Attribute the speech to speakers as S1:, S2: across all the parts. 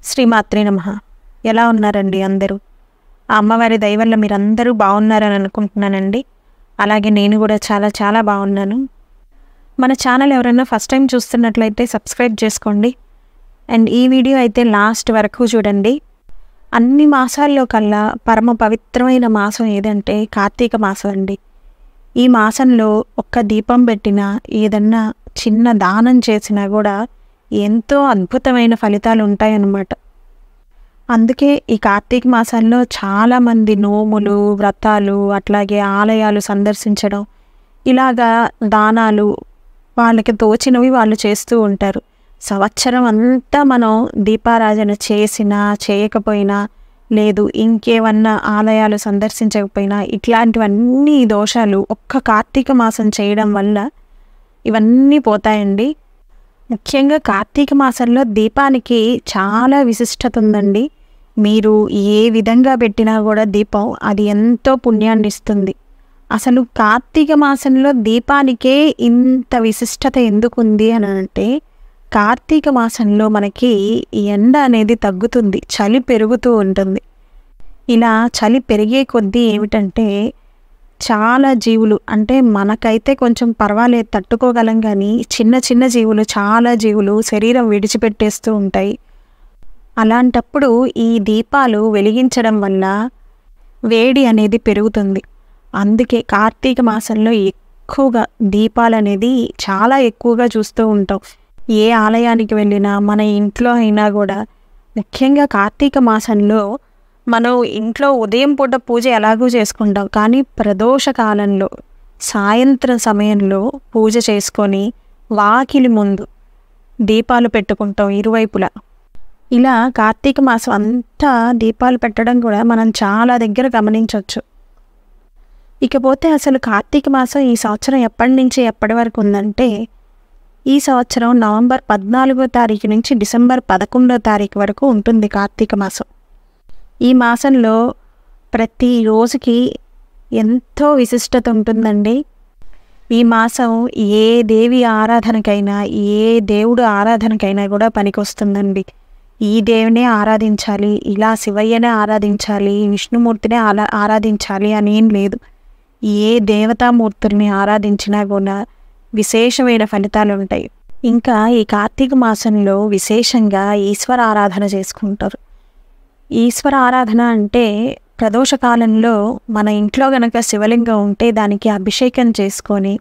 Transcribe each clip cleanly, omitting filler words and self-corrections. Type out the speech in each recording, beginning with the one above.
S1: శ్రీమాత్రే నమః. ఎలా ఉన్నారండి అందరూ? ఆ అమ్మవారి దయ వల్ల మీరందరూ బాగున్నారని అనుకుంటున్నానండి. అలాగే నేను కూడా చాలా చాలా బాగున్నాను. మన ఛానల్ ఎవరైనా ఫస్ట్ టైం చూస్తున్నట్లయితే సబ్స్క్రైబ్ చేసుకోండి. అండ్ ఈ వీడియో అయితే లాస్ట్ వరకు చూడండి. అన్ని మాసాల్లో కల్లా పరమ పవిత్రమైన మాసం ఏదంటే కార్తీక మాసం అండి. ఈ మాసంలో ఒక్క దీపం పెట్టినా, ఏదన్నా చిన్న దానం చేసినా కూడా ఎంతో అద్భుతమైన ఫలితాలు ఉంటాయన్నమాట. అందుకే ఈ కార్తీక మాసాల్లో చాలామంది నోములు, వ్రతాలు, అట్లాగే ఆలయాలు సందర్శించడం, ఇలాగా దానాలు వాళ్ళకి తోచినవి వాళ్ళు చేస్తూ ఉంటారు. సంవత్సరం అంతా మనం దీపారాధన చేసినా చేయకపోయినా, లేదు ఇంకేమన్నా ఆలయాలు సందర్శించకపోయినా, ఇట్లాంటివన్నీ దోషాలు ఒక్క కార్తీక మాసం చేయడం వల్ల ఇవన్నీ పోతాయండి. ముఖ్యంగా కార్తీక మాసంలో దీపానికి చాలా విశిష్టత ఉందండి. మీరు ఏ విధంగా పెట్టినా కూడా దీపం అది ఎంతో పుణ్యాన్ని ఇస్తుంది. అసలు కార్తీక మాసంలో దీపానికే ఇంత విశిష్టత ఎందుకుంది అని అంటే, కార్తీక మాసంలో మనకి ఎండ అనేది తగ్గుతుంది, చలి పెరుగుతూ ఉంటుంది. ఇలా చలి పెరిగే కొద్దీ ఏమిటంటే చాలా జీవులు, అంటే మనకైతే కొంచెం పర్వాలేదు తట్టుకోగలం, కానీ చిన్న చిన్న జీవులు, చాలా జీవులు శరీరం విడిచిపెట్టేస్తూ ఉంటాయి. అలాంటప్పుడు ఈ దీపాలు వెలిగించడం వల్ల వేడి అనేది పెరుగుతుంది. అందుకే కార్తీక మాసంలో ఎక్కువగా దీపాలు అనేది చాలా ఎక్కువగా చూస్తూ ఉంటాం. ఏ ఆలయానికి వెళ్ళినా, మన ఇంట్లో అయినా కూడా ముఖ్యంగా కార్తీక మాసంలో మనం ఇంట్లో ఉదయం పూట పూజ ఎలాగూ చేసుకుంటాం, కానీ ప్రదోష కాలంలో సాయంత్రం సమయంలో పూజ చేసుకొని వాకిలి ముందు దీపాలు పెట్టుకుంటాం ఇరువైపులా. ఇలా కార్తీక మాసం అంతా దీపాలు పెట్టడం కూడా మనం చాలా దగ్గర గమనించవచ్చు. ఇకపోతే అసలు కార్తీక మాసం ఈ సంవత్సరం ఎప్పటి నుంచి ఎప్పటి వరకు ఉందంటే, ఈ సంవత్సరం నవంబర్ 14వ తారీఖు నుంచి డిసెంబర్ 11వ తారీఖు వరకు ఉంటుంది కార్తీక మాసం. ఈ మాసంలో ప్రతి రోజుకి ఎంతో విశిష్టత ఉంటుందండి. ఈ మాసం ఏ దేవి ఆరాధనకైనా, ఏ దేవుడు ఆరాధనకైనా కూడా పనికొస్తుందండి. ఈ దేవునే ఆరాధించాలి, ఇలా శివయ్యనే ఆరాధించాలి, విష్ణుమూర్తినే ఆరాధించాలి అని ఏం లేదు. ఏ దేవతామూర్తుల్ని ఆరాధించినా కూడా విశేషమైన ఫలితాలు ఉంటాయి. ఇంకా ఈ కార్తీక మాసంలో విశేషంగా ఈశ్వర ఆరాధన చేసుకుంటారు. ఈశ్వర ఆరాధన అంటే ప్రదోషకాలంలో మన ఇంట్లో గనక శివలింగం ఉంటే దానికి అభిషేకం చేసుకొని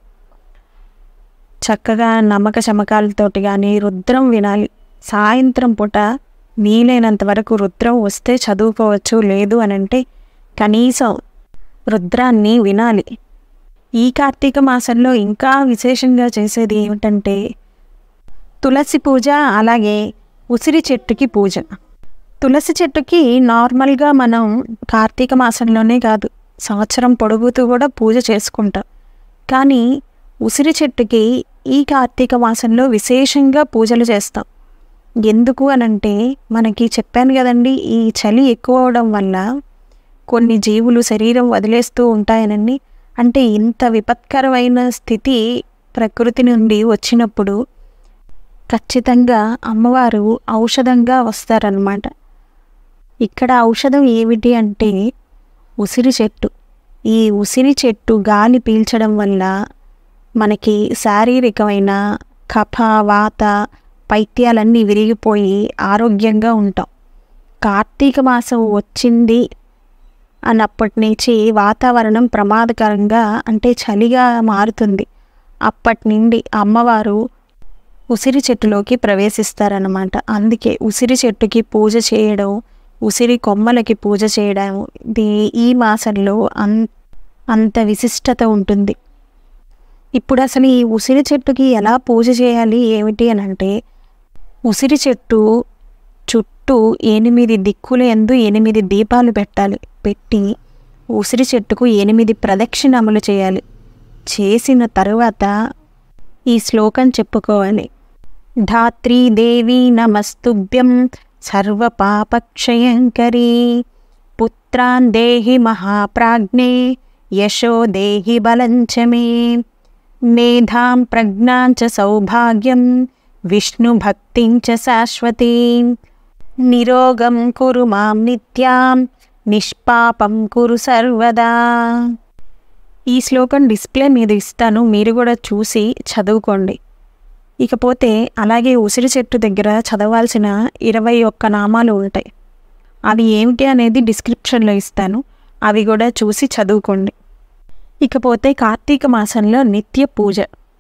S1: చక్కగా నమ్మక చమకాలతోటి కానీ రుద్రం వినాలి. సాయంత్రం పూట వీలైనంత వరకు రుద్రం వస్తే చదువుకోవచ్చు, లేదు అని అంటే కనీసం రుద్రాన్ని వినాలి. ఈ కార్తీక మాసంలో ఇంకా విశేషంగా చేసేది ఏమిటంటే తులసి పూజ, అలాగే ఉసిరి చెట్టుకి పూజ. తులసి చెట్టుకి నార్మల్గా మనం కార్తీక మాసంలోనే కాదు, సంవత్సరం పొడుగుతూ కూడా పూజ చేసుకుంటాం. కానీ ఉసిరి చెట్టుకి ఈ కార్తీక మాసంలో విశేషంగా పూజలు చేస్తాం. ఎందుకు అనంటే, మనకి చెప్పాను కదండి, ఈ చలి ఎక్కువ అవడం వల్ల కొన్ని జీవులు శరీరం వదిలేస్తూ ఉంటాయనండి. అంటే ఇంత విపత్కరమైన స్థితి ప్రకృతి నుండి వచ్చినప్పుడు ఖచ్చితంగా అమ్మవారు ఔషధంగా వస్తారన్నమాట. ఇక్కడ ఔషధం ఏమిటి అంటే ఉసిరి చెట్టు. ఈ ఉసిరి చెట్టు గాలి పీల్చడం వల్ల మనకి శారీరకమైన కఫ, వాత, పైత్యాలన్నీ విరిగిపోయి ఆరోగ్యంగా ఉంటాం. కార్తీక మాసం వచ్చింది అన్నప్పటి నుంచి వాతావరణం ప్రమాదకరంగా, అంటే చలిగా మారుతుంది. అప్పటి నుండి అమ్మవారు ఉసిరి చెట్టులోకి ప్రవేశిస్తారన్నమాట. అందుకే ఉసిరి చెట్టుకి పూజ చేయడం, ఉసిరి కొమ్మలకి పూజ చేయడం ఈ మాసంలో అంత విశిష్టత ఉంటుంది. ఇప్పుడు అసలు ఈ ఉసిరి చెట్టుకి ఎలా పూజ చేయాలి ఏమిటి అని అంటే, ఉసిరి చెట్టు చుట్టూ 8 దిక్కుల యందు 8 దీపాలు పెట్టాలి. పెట్టి ఉసిరి చెట్టుకు 8 ప్రదక్షిణములు చేయాలి. చేసిన తరువాత ఈ శ్లోకం చెప్పుకోవాలి. ధాత్రీ దేవి నమస్తుభ్యం సర్వపాపక్షయంకరీ పుత్రాన్ దేహి మహాప్రాజ్ఞే యశో దేహి బలంచ మే మేధాం ప్రజ్ఞాంచ సౌభాగ్యం విష్ణు భక్తించ శాశ్వతీ నిరోగం కురు మాం నిత్యాం నిష్పాపం కురు సర్వదా. ఈ శ్లోకం డిస్ప్లే మీద ఇస్తాను, మీరు కూడా చూసి చదువుకోండి. ఇకపోతే అలాగే ఉసిరి చెట్టు దగ్గర చదవాల్సిన 21 నామాలు ఉంటాయి. అవి ఏమిటి అనేది డిస్క్రిప్షన్లో ఇస్తాను, అవి కూడా చూసి చదువుకోండి. ఇకపోతే కార్తీక మాసంలో నిత్య పూజ.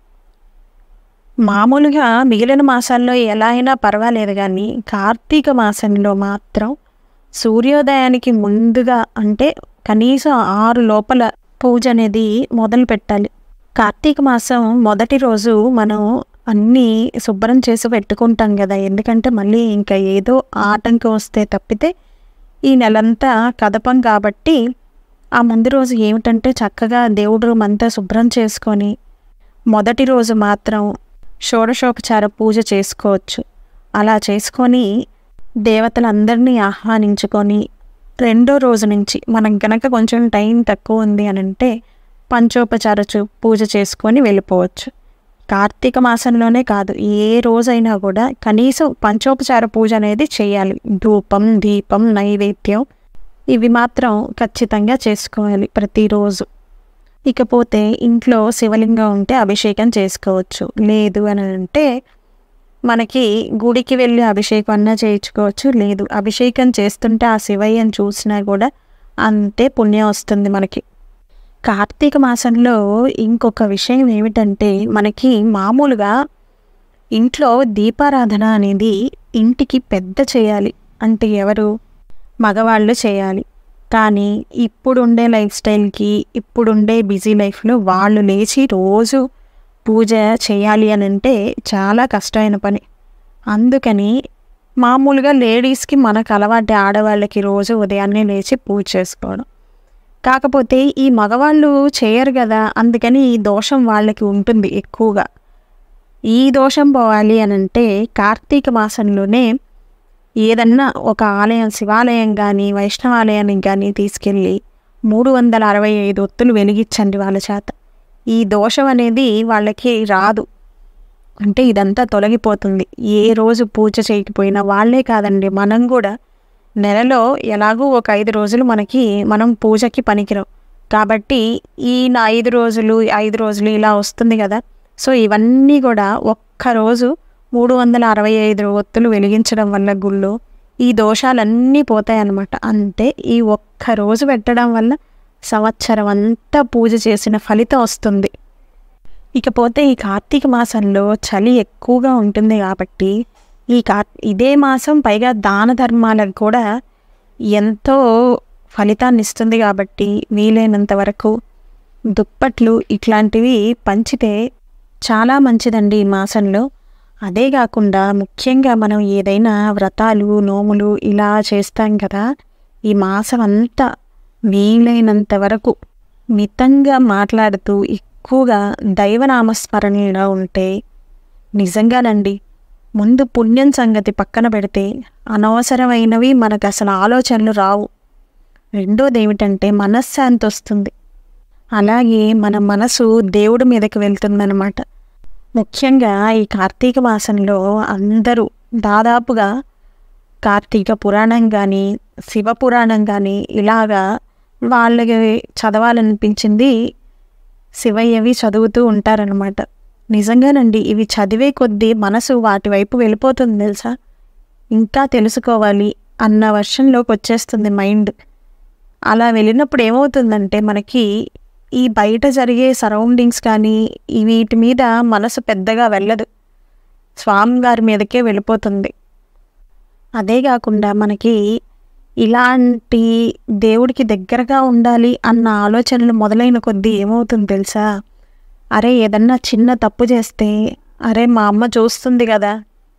S1: మామూలుగా మిగిలిన మాసాల్లో ఎలా అయినా పర్వాలేదు, కానీ కార్తీక మాసంలో మాత్రం సూర్యోదయానికి ముందుగా అంటే కనీసం 6 లోపల పూజ అనేది మొదలు పెట్టాలి. కార్తీక మాసం మొదటి రోజు మనం అన్నీ శుభ్రం చేసి పెట్టుకుంటాం కదా, ఎందుకంటే మళ్ళీ ఇంకా ఏదో ఆటంకం వస్తే తప్పితే ఈ నెలంతా కదపం కాబట్టి ఆ ముందు రోజు ఏమిటంటే చక్కగా దేవుడి రూమ్ అంతా శుభ్రం చేసుకొని మొదటి రోజు మాత్రం షోడశోపచార పూజ చేసుకోవచ్చు. అలా చేసుకొని దేవతలందరినీ ఆహ్వానించుకొని రెండో రోజు నుంచి మనం కనుక కొంచెం టైం తక్కువ ఉంది అని అంటే పంచోపచార పూజ చేసుకొని వెళ్ళిపోవచ్చు. కార్తీక మాసంలోనే కాదు, ఏ రోజైనా కూడా కనీసం పంచోపచార పూజ అనేది చేయాలి. ధూపం, దీపం, నైవేద్యం ఇవి మాత్రం ఖచ్చితంగా చేసుకోవాలి ప్రతిరోజు. ఇకపోతే ఇంట్లో శివలింగం ఉంటే అభిషేకం చేసుకోవచ్చు, లేదు అని అంటే మనకి గుడికి వెళ్ళి అభిషేకం అన్నా చేయించుకోవచ్చు. లేదు అభిషేకం చేస్తుంటే ఆ శివయ్యను చూసినా కూడా అంతే పుణ్యం వస్తుంది మనకి. కార్తీక మాసంలో ఇంకొక విషయం ఏమిటంటే మనకి మామూలుగా ఇంట్లో దీపారాధన అనేది ఇంటికి పెద్ద చేయాలి, అంటే ఎవరు? మగవాళ్ళు చేయాలి. కానీ ఇప్పుడుండే లైఫ్ స్టైల్కి, ఇప్పుడుండే బిజీ లైఫ్లో వాళ్ళు లేచి రోజు పూజ చేయాలి అని అంటే చాలా కష్టమైన పని. అందుకని మామూలుగా లేడీస్కి మనకు అలవాటే, ఆడవాళ్ళకి రోజు ఉదయాన్నే లేచి పూజ చేసుకోవడం. కాకపోతే ఈ మగవాళ్ళు చేయరు కదా, అందుకని ఈ దోషం వాళ్ళకి ఉంటుంది ఎక్కువగా. ఈ దోషం పోవాలి అని అంటే కార్తీక మాసంలోనే ఏదన్నా ఒక ఆలయం, శివాలయం కానీ వైష్ణవాలయానికి కానీ తీసుకెళ్ళి 365 ఒత్తులు వెలిగించండి వాళ్ళ చేత. ఈ దోషం అనేది వాళ్ళకి రాదు, అంటే ఇదంతా తొలగిపోతుంది. ఏ రోజు పూజ చేయకపోయినా వాళ్ళే కాదండి, మనం కూడా నెలలో ఎలాగూ ఒక 5 రోజులు మనం పూజకి పనికిరాం కాబట్టి ఈ 5 రోజులు ఇలా వస్తుంది కదా. సో ఇవన్నీ కూడా ఒక్కరోజు 365 ఒత్తులు వెలిగించడం వల్ల గుళ్ళో ఈ దోషాలన్నీ పోతాయన్నమాట. అంటే ఈ ఒక్కరోజు పెట్టడం వల్ల సంవత్సరం అంతా పూజ చేసిన ఫలితం వస్తుంది. ఇకపోతే ఈ కార్తీక మాసంలో చలి ఎక్కువగా ఉంటుంది కాబట్టి ఇదే మాసం పైగా దాన ధర్మాలకు కూడా ఎంతో ఫలితాన్ని ఇస్తుంది కాబట్టి వీలైనంత వరకు దుప్పట్లు ఇట్లాంటివి పంచితే చాలా మంచిదండి ఈ మాసంలో. అదే కాకుండా ముఖ్యంగా మనం ఏదైనా వ్రతాలు, నోములు ఇలా చేస్తాం కదా, ఈ మాసం అంతా వీలైనంత వరకు మితంగా మాట్లాడుతూ ఎక్కువగా దైవనామస్మరణలో ఉంటే నిజంగానండి ముందు పుణ్యం సంగతి పక్కన పెడితే అనవసరమైనవి మనకు అసలు ఆలోచనలు రావు. రెండోది ఏమిటంటే మనశ్శాంతి వస్తుంది. అలాగే మన మనసు దేవుడి మీదకి వెళ్తుందన్నమాట. ముఖ్యంగా ఈ కార్తీక మాసంలో అందరూ దాదాపుగా కార్తీక పురాణం కానీ శివపురాణం కానీ ఇలాగా వాళ్ళకి చదవాలనిపించింది శివయ్యవి చదువుతూ ఉంటారనమాట. నిజంగానండి ఇవి చదివే కొద్దీ మనసు వాటి వైపు వెళ్ళిపోతుంది తెలుసా. ఇంకా తెలుసుకోవాలి అన్న వర్షంలోకి వచ్చేస్తుంది మైండ్. అలా వెళ్ళినప్పుడు ఏమవుతుందంటే మనకి ఈ బయట జరిగే సరౌండింగ్స్ కానీ వీటి మీద మనసు పెద్దగా వెళ్ళదు, స్వామివారి మీదకే వెళ్ళిపోతుంది. అదే కాకుండా మనకి ఇలాంటి దేవుడికి దగ్గరగా ఉండాలి అన్న ఆలోచనలు మొదలైన కొద్దీ ఏమవుతుంది తెలుసా, అరే ఏదన్నా చిన్న తప్పు చేస్తే అరే మా అమ్మ చూస్తుంది కదా,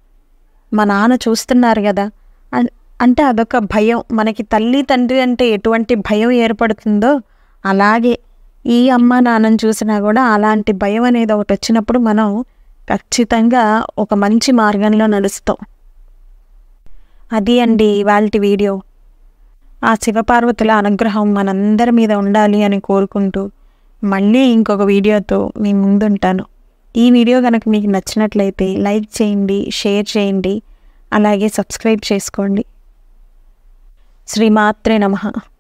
S1: మా నాన్న చూస్తున్నారు కదా అంటే అదొక భయం. మనకి తల్లి తండ్రి అంటే ఎటువంటి భయం ఏర్పడుతుందో అలాగే ఈ అమ్మ నాన్నని చూసినా కూడా అలాంటి భయం అనేది ఒకటి వచ్చినప్పుడు మనం ఖచ్చితంగా ఒక మంచి మార్గంలో నడుస్తాం. అది అండి ఇవాల్టి వీడియో. ఆ శివపార్వతుల అనుగ్రహం మనందరి మీద ఉండాలి అని కోరుకుంటూ మళ్ళీ ఇంకొక వీడియోతో మీ ముందుంటాను. ఈ వీడియో కనుక మీకు నచ్చినట్లయితే లైక్ చేయండి, షేర్ చేయండి, అలాగే సబ్స్క్రైబ్ చేసుకోండి. శ్రీమాత్రే నమః.